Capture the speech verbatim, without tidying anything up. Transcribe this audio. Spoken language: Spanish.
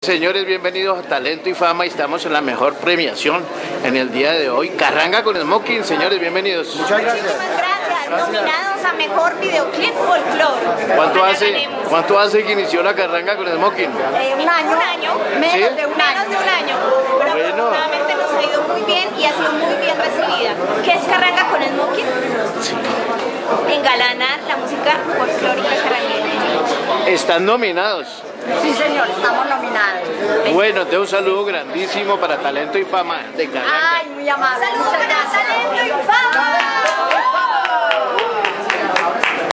Señores, bienvenidos a Talento y Fama y estamos en la mejor premiación en el día de hoy. Carranga con Smoking, señores, bienvenidos. Muchas gracias. Muchísimas gracias. gracias. Nominados a Mejor Videoclip Folklore. ¿Cuánto hace, ¿Cuánto hace que inició la Carranga con Smoking? Eh, un año. Un año. Menos ¿Sí? de un año. Menos de un año. Pero bueno, afortunadamente nos ha ido muy bien y ha sido muy bien recibida. ¿Qué es Carranga con Smoking? Sí. Engalanar la música folclórica carranguera. Están nominados. Sí, señor, estamos nominados. Bueno, te un saludo grandísimo para Talento y Fama de Carranga. Ay, muy amable. Saludos para Talento y Fama.